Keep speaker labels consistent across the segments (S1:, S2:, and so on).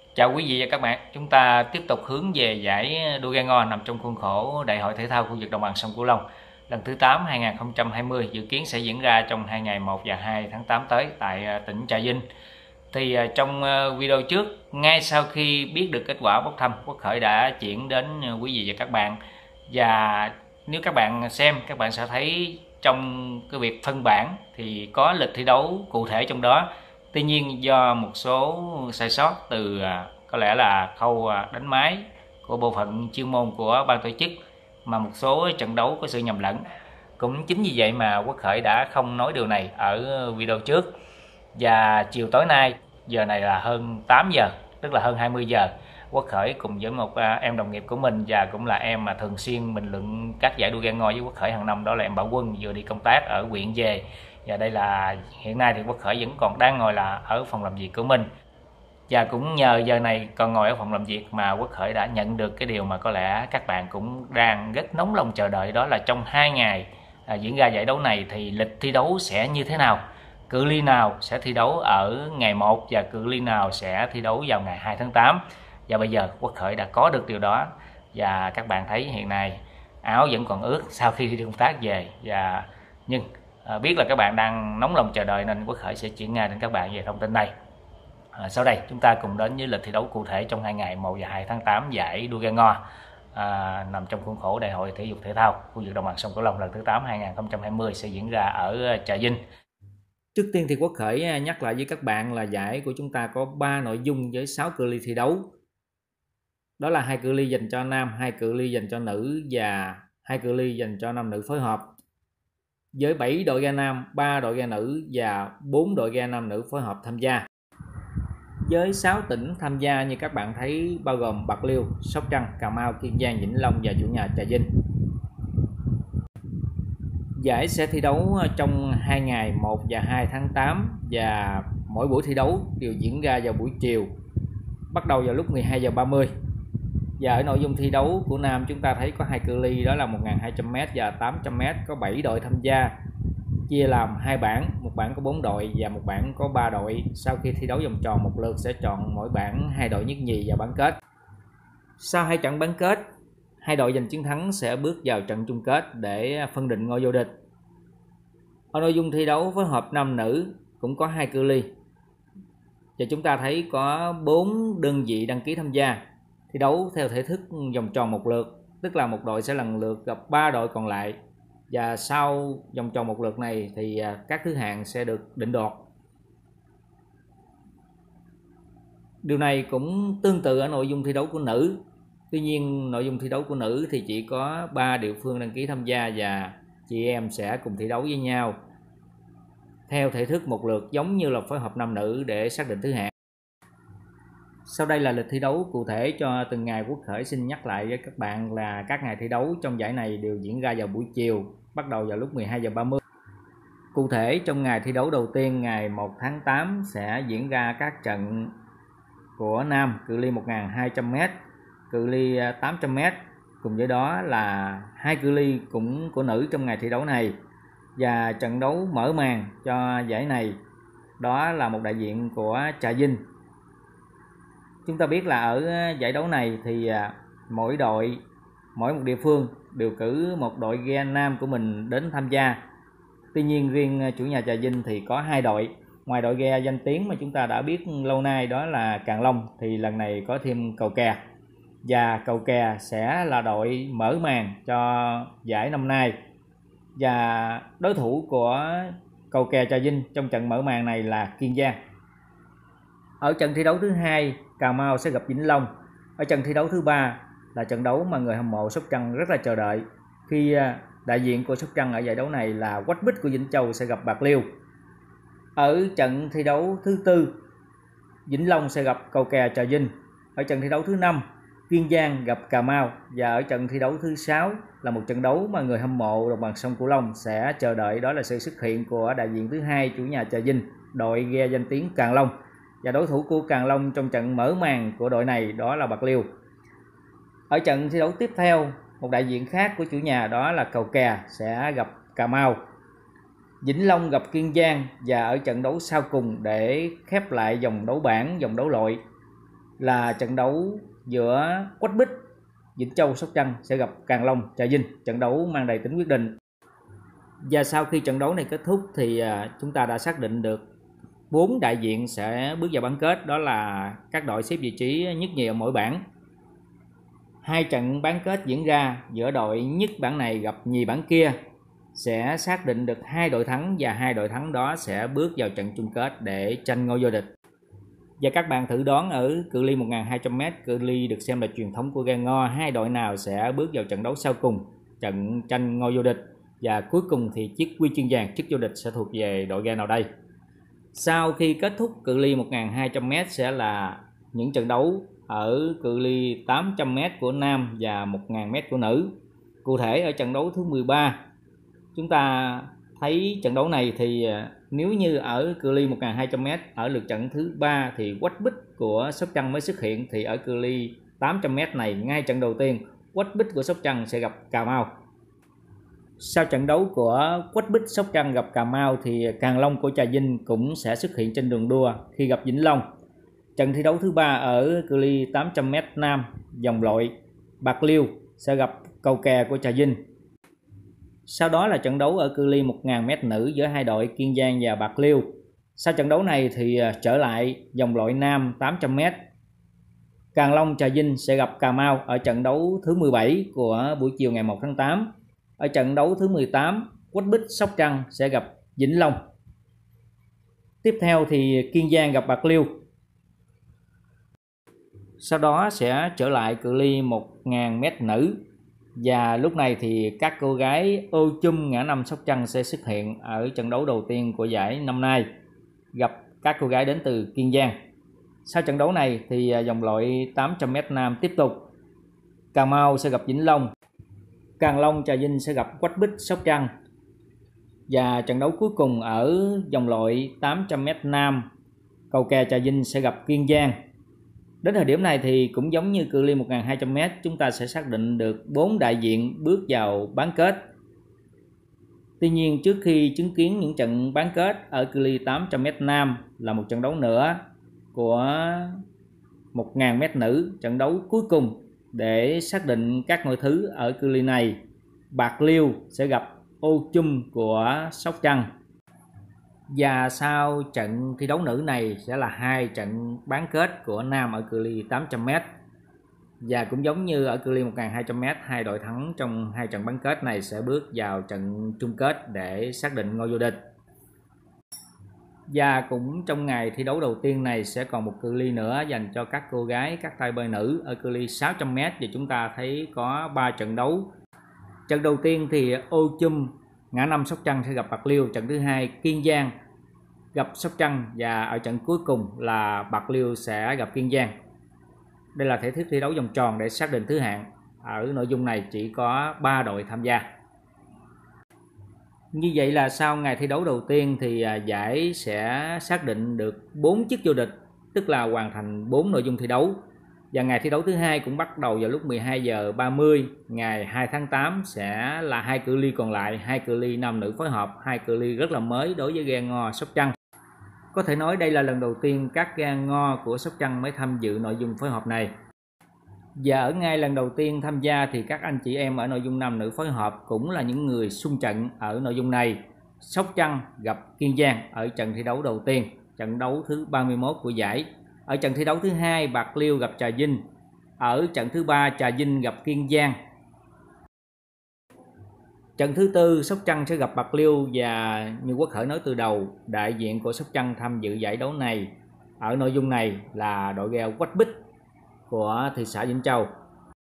S1: Chào quý vị và các bạn, chúng ta tiếp tục hướng về giải đua ghe ngo nằm trong khuôn khổ Đại hội Thể thao khu vực Đồng bằng sông Cửu Long lần thứ 8 2020, dự kiến sẽ diễn ra trong 2 ngày 1 và 2 tháng 8 tới tại tỉnh Trà Vinh. Thì trong video trước, ngay sau khi biết được kết quả bốc thăm, Quốc Khởi đã chuyển đến quý vị và các bạn. Và nếu các bạn xem, các bạn sẽ thấy trong cái việc phân bảng thì có lịch thi đấu cụ thể trong đó. Tuy nhiên do một số sai sót từ có lẽ là khâu đánh máy của bộ phận chuyên môn của ban tổ chức, mà một số trận đấu có sự nhầm lẫn. Cũng chính vì vậy mà Quốc Khởi đã không nói điều này ở video trước. Và chiều tối nay, giờ này là hơn 8 giờ, tức là hơn 20 giờ, Quốc Khởi cùng với một em đồng nghiệp của mình và cũng là em mà thường xuyên bình luận các giải đua ghe ngo với Quốc Khởi hàng năm, đó là em Bảo Quân, vừa đi công tác ở huyện về. Và đây là hiện nay thì Quốc Khởi vẫn còn đang ngồi là ở phòng làm việc của mình. Và cũng nhờ giờ này còn ngồi ở phòng làm việc mà Quốc Khởi đã nhận được cái điều mà có lẽ các bạn cũng đang rất nóng lòng chờ đợi, đó là trong 2 ngày diễn ra giải đấu này thì lịch thi đấu sẽ như thế nào, cự ly nào sẽ thi đấu ở ngày 1 và cự ly nào sẽ thi đấu vào ngày 2 tháng 8. Và bây giờ Quốc Khởi đã có được điều đó, và các bạn thấy hiện nay áo vẫn còn ướt sau khi đi công tác về. Nhưng biết là các bạn đang nóng lòng chờ đợi nên Quốc Khởi sẽ chuyển ngay đến các bạn về thông tin này. Sau đây chúng ta cùng đến với lịch thi đấu cụ thể trong 2 ngày 1 và 2 tháng 8 giải đua ghe ngo nằm trong khuôn khổ Đại hội Thể dục Thể thao khu vực Đồng bằng sông Cửu Long lần thứ 8 2020 sẽ diễn ra ở Trà Vinh. Trước tiên thì Quốc Khởi nhắc lại với các bạn là giải của chúng ta có 3 nội dung với 6 cự ly thi đấu. Đó là 2 cự ly dành cho nam, 2 cự ly dành cho nữ và 2 cự ly dành cho nam nữ phối hợp. Với 7 đội ghe nam, 3 đội ghe nữ và 4 đội ghe nam nữ phối hợp tham gia. Với 6 tỉnh tham gia như các bạn thấy bao gồm Bạc Liêu, Sóc Trăng, Cà Mau, Kiên Giang, Vĩnh Long và chủ nhà Trà Vinh. Giải sẽ thi đấu trong 2 ngày 1 và 2 tháng 8 và mỗi buổi thi đấu đều diễn ra vào buổi chiều, bắt đầu vào lúc 12 giờ 30. Và ở nội dung thi đấu của nam chúng ta thấy có 2 cự ly, đó là 1.200m và 800m, có 7 đội tham gia, chia làm 2 bảng, một bảng có 4 đội và một bảng có 3 đội. Sau khi thi đấu vòng tròn một lượt sẽ chọn mỗi bảng 2 đội nhất nhì và bán kết. Sau 2 trận bán kết, 2 đội giành chiến thắng sẽ bước vào trận chung kết để phân định ngôi vô địch. Ở nội dung thi đấu phối hợp nam nữ cũng có 2 cự ly. Và chúng ta thấy có 4 đơn vị đăng ký tham gia. Thi đấu theo thể thức vòng tròn một lượt, tức là một đội sẽ lần lượt gặp 3 đội còn lại. Và sau vòng tròn một lượt này thì các thứ hạng sẽ được định đoạt. Điều này cũng tương tự ở nội dung thi đấu của nữ. Tuy nhiên nội dung thi đấu của nữ thì chỉ có 3 địa phương đăng ký tham gia và chị em sẽ cùng thi đấu với nhau theo thể thức một lượt, giống như là phối hợp nam nữ để xác định thứ hạng. Sau đây là lịch thi đấu cụ thể cho từng ngày. Quốc Khởi xin nhắc lại với các bạn là các ngày thi đấu trong giải này đều diễn ra vào buổi chiều, bắt đầu vào lúc 12 giờ 30. Cụ thể trong ngày thi đấu đầu tiên ngày 1 tháng 8 sẽ diễn ra các trận của nam cự ly 1.200m, cự ly 800m, cùng với đó là 2 cự ly cũng của nữ trong ngày thi đấu này. Và trận đấu mở màn cho giải này đó là một đại diện của Trà Vinh. Chúng ta biết là ở giải đấu này thì mỗi một địa phương đều cử một đội ghe nam của mình đến tham gia. Tuy nhiên riêng chủ nhà Trà Vinh thì có 2 đội. Ngoài đội ghe danh tiếng mà chúng ta đã biết lâu nay đó là Càng Long, thì lần này có thêm Cầu Kè. Và Cầu Kè sẽ là đội mở màn cho giải năm nay. Và đối thủ của Cầu Kè Trà Vinh trong trận mở màn này là Kiên Giang. Ở trận thi đấu thứ 2, Cà Mau sẽ gặp Vĩnh Long. Ở trận thi đấu thứ 3 là trận đấu mà người hâm mộ Sóc Trăng rất là chờ đợi, khi đại diện của Sóc Trăng ở giải đấu này là Quách Bích của Vĩnh Châu sẽ gặp Bạc Liêu. Ở trận thi đấu thứ 4, Vĩnh Long sẽ gặp Cầu Kè Trà Vinh. Ở trận thi đấu thứ 5, Kiên Giang gặp Cà Mau. Và ở trận thi đấu thứ 6 là một trận đấu mà người hâm mộ Đồng bằng sông Cửu Long sẽ chờ đợi, đó là sự xuất hiện của đại diện thứ 2 chủ nhà Trà Vinh, đội ghe danh tiếng Càng Long. Và đối thủ của Càng Long trong trận mở màn của đội này đó là Bạc Liêu. Ở trận thi đấu tiếp theo, một đại diện khác của chủ nhà đó là Cầu Kè sẽ gặp Cà Mau. Vĩnh Long gặp Kiên Giang. Và ở trận đấu sau cùng để khép lại vòng đấu bảng, vòng đấu loại,
S2: là trận đấu giữa Quách Bích, Vĩnh Châu, Sóc Trăng sẽ gặp Càng Long, Trà Vinh, trận đấu mang đầy tính quyết định. Và sau khi trận đấu này kết thúc thì chúng ta đã xác định được 4 đại diện sẽ bước vào bán kết, đó là các đội xếp vị trí nhất nhì ở mỗi bảng. 2 trận bán kết diễn ra giữa đội nhất bảng này gặp nhì bảng kia sẽ xác định được 2 đội thắng, và 2 đội thắng đó sẽ bước vào trận chung kết để tranh ngôi vô địch. Và các bạn thử đoán ở cự ly 1.200m, cự ly được xem là truyền thống của Gan Ngo, 2 đội nào sẽ bước vào trận đấu sau cùng, trận tranh ngôi vô địch, và cuối cùng thì chiếc huy chương vàng, chức vô địch sẽ thuộc về đội Gan nào đây. Sau khi kết thúc cự ly 1.200m sẽ là những trận đấu ở cự ly 800m của nam và 1.000m của nữ. Cụ thể ở trận đấu thứ 13, chúng ta thấy trận đấu này thì nếu như ở cự ly 1.200m ở lượt trận thứ 3 thì Quách Bích của Sóc Trăng mới xuất hiện, thì ở cự ly 800m này, ngay trận đầu tiên Quách Bích của Sóc Trăng sẽ gặp Cà Mau. Sau trận đấu của Quách Bích Sóc Trăng gặp Cà Mau thì Càng Long của Trà Vinh cũng sẽ xuất hiện trên đường đua khi gặp Vĩnh Long. Trận thi đấu thứ 3 ở cự ly 800m nam vòng loại, Bạc Liêu sẽ gặp Cầu Kè của Trà Vinh. Sau đó là trận đấu ở cự ly 1.000m nữ giữa hai đội Kiên Giang và Bạc Liêu. Sau trận đấu này thì trở lại vòng loại nam 800m, Càng Long Trà Vinh sẽ gặp Cà Mau ở trận đấu thứ 17 của buổi chiều ngày 1 tháng 8. Ở trận đấu thứ 18, Quách Bích Sóc Trăng sẽ gặp Vĩnh Long. Tiếp theo thì Kiên Giang gặp Bạc Liêu. Sau đó sẽ trở lại cự ly 1.000m nữ, và lúc này thì các cô gái ô chum ngã năm Sóc Trăng sẽ xuất hiện ở trận đấu đầu tiên của giải năm nay, gặp các cô gái đến từ Kiên Giang. Sau trận đấu này thì vòng loại 800m nam tiếp tục, Cà Mau sẽ gặp Vĩnh Long, Càng Long Trà Vinh sẽ gặp Quách Bích Sóc Trăng, và trận đấu cuối cùng ở vòng loại 800m nam, Cầu Kè Trà Vinh sẽ gặp Kiên Giang. Đến thời điểm này thì cũng giống như cự ly 1.200m, chúng ta sẽ xác định được 4 đại diện bước vào bán kết. Tuy nhiên trước khi chứng kiến những trận bán kết ở cự ly 800m nam là một trận đấu nữa của 1.000m nữ, trận đấu cuối cùng để xác định các ngôi thứ ở cự ly này. Bạc Liêu sẽ gặp ô chum của Sóc Trăng. Và sau trận thi đấu nữ này sẽ là 2 trận bán kết của nam ở cự ly 800m. Và cũng giống như ở cự ly 1.200m, 2 đội thắng trong 2 trận bán kết này sẽ bước vào trận chung kết để xác định ngôi vô địch. Và cũng trong ngày thi đấu đầu tiên này sẽ còn một cự ly nữa dành cho các cô gái, các tay bơi nữ ở cự ly 600m, và chúng ta thấy có 3 trận đấu. Trận đầu tiên thì ô chum ngã năm Sóc Trăng sẽ gặp Bạc Liêu, trận thứ hai Kiên Giang gặp Sóc Trăng, và ở trận cuối cùng là Bạc Liêu sẽ gặp Kiên Giang. Đây là thể thức thi đấu vòng tròn để xác định thứ hạng. Ở nội dung này chỉ có 3 đội tham gia. Như vậy là sau ngày thi đấu đầu tiên thì giải sẽ xác định được 4 chức vô địch, tức là hoàn thành 4 nội dung thi đấu. Và ngày thi đấu thứ hai cũng bắt đầu vào lúc 12:30 ngày 2 tháng 8 sẽ là 2 cự ly còn lại, 2 cự ly nam nữ phối hợp, 2 cự ly rất là mới đối với Gan Ngo Sóc Trăng. Có thể nói đây là lần đầu tiên các Gan Ngo của Sóc Trăng mới tham dự nội dung phối hợp này. Và ở ngay lần đầu tiên tham gia thì các anh chị em ở nội dung nam nữ phối hợp cũng là những người xung trận ở nội dung này. Sóc Trăng gặp Kiên Giang ở trận thi đấu đầu tiên, trận đấu thứ 31 của giải. Ở trận thi đấu thứ hai, Bạc Liêu gặp Trà Vinh. Ở trận thứ 3, Trà Vinh gặp Kiên Giang. Trận thứ tư, Sóc Trăng sẽ gặp Bạc Liêu, và như Quốc Khởi nói từ đầu, đại diện của Sóc Trăng tham dự giải đấu này ở nội dung này là đội ghe Quách Bích của thị xã Vĩnh Châu.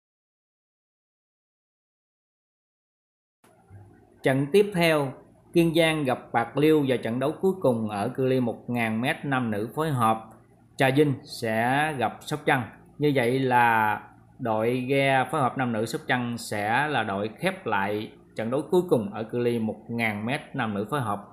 S2: Trận tiếp theo, Kiên Giang gặp Bạc Liêu, và trận đấu cuối cùng ở cự ly 1.000m nam nữ phối hợp, Trà Vinh sẽ gặp Sóc Trăng. Như vậy là đội ghe phối hợp nam nữ Sóc Trăng sẽ là đội khép lại trận đấu cuối cùng ở cự ly 1.000m nam nữ phối hợp.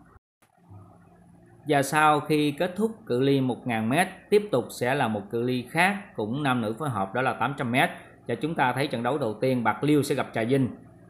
S2: Và sau khi kết thúc cự ly 1.000m, tiếp tục sẽ là một cự ly khác cũng nam nữ phối hợp, đó là 800m. Và chúng ta thấy trận đấu đầu tiên Bạc Liêu sẽ gặp Trà Vinh.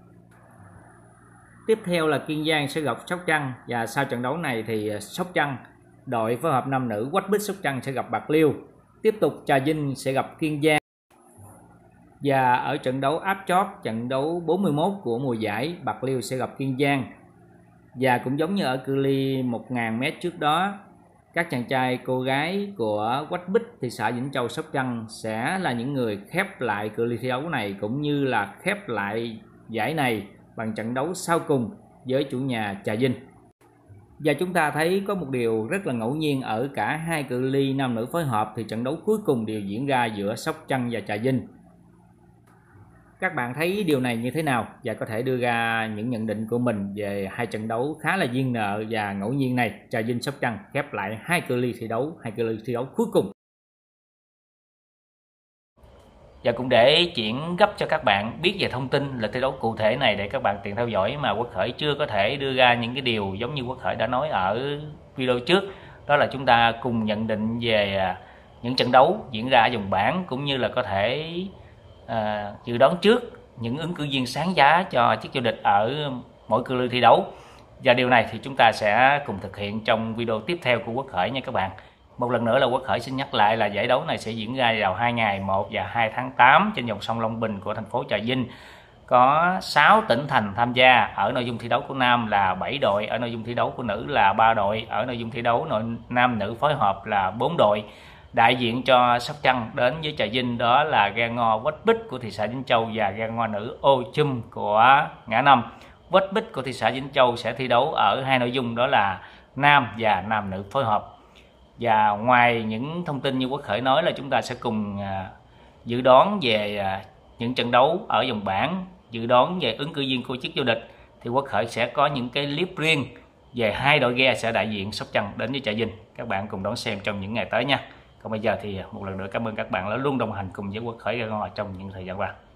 S2: Tiếp theo là Kiên Giang sẽ gặp Sóc Trăng, và sau trận đấu này thì Sóc Trăng, đội phối hợp nam nữ Quách Bích Sóc Trăng sẽ gặp Bạc Liêu. Tiếp tục Trà Vinh sẽ gặp Kiên Giang. Và ở trận đấu áp chót, trận đấu 41 của mùa giải, Bạc Liêu sẽ gặp Kiên Giang. Và cũng giống như ở cự ly 1000m trước đó, các chàng trai cô gái của Quách Bích thị xã Vĩnh Châu Sóc Trăng sẽ là những người khép lại cự ly thi đấu này, cũng như là khép lại giải này bằng trận đấu sau cùng với chủ nhà Trà Vinh. Và chúng ta thấy có một điều rất là ngẫu nhiên ở cả hai cự ly nam nữ phối hợp thì trận đấu cuối cùng đều diễn ra giữa Sóc Trăng và Trà Vinh. Các bạn thấy điều này như thế nào và có thể đưa ra những nhận định của mình về hai trận đấu khá là duyên nợ và ngẫu nhiên này, Trà Vinh Sóc Trăng khép lại hai cự ly thi đấu cuối cùng.
S1: Và cũng để chuyển gấp cho các bạn biết về thông tin lịch thi đấu cụ thể này để các bạn tiện theo dõi mà Quốc Khởi chưa có thể đưa ra những cái điều giống như Quốc Khởi đã nói ở video trước, đó là chúng ta cùng nhận định về những trận đấu diễn ra ở vòng bảng, cũng như là có thể dự đoán trước những ứng cử viên sáng giá cho chức vô địch ở mỗi cự ly thi đấu. Và điều này thì chúng ta sẽ cùng thực hiện trong video tiếp theo của Quốc Khởi nha các bạn. Một lần nữa là Quốc Khởi xin nhắc lại là giải đấu này sẽ diễn ra vào 2 ngày 1 và 2 tháng 8 trên dòng sông Long Bình của thành phố Trà Vinh. Có 6 tỉnh thành tham gia. Ở nội dung thi đấu của nam là 7 đội, ở nội dung thi đấu của nữ là 3 đội, ở nội dung thi đấu nam nữ phối hợp là 4 đội. Đại diện cho Sóc Trăng đến với Trà Vinh đó là ghe ngò Quách Bích của thị xã Vĩnh Châu và ghe ngò nữ Ô Chum của Ngã Năm. Quách Bích của thị xã Vĩnh Châu sẽ thi đấu ở hai nội dung đó là nam và nam nữ phối hợp. Và ngoài những thông tin như Quốc Khởi nói là chúng ta sẽ cùng dự đoán về những trận đấu ở vòng bảng, dự đoán về ứng cử viên của chức vô địch, thì Quốc Khởi sẽ có những cái clip riêng về hai đội ghe sẽ đại diện Sóc Trăng đến với Trà Vinh. Các bạn cùng đón xem trong những ngày tới nha. Còn bây giờ thì một lần nữa cảm ơn các bạn đã luôn đồng hành cùng với Quốc Khởi Ghe Ngo trong những thời gian qua.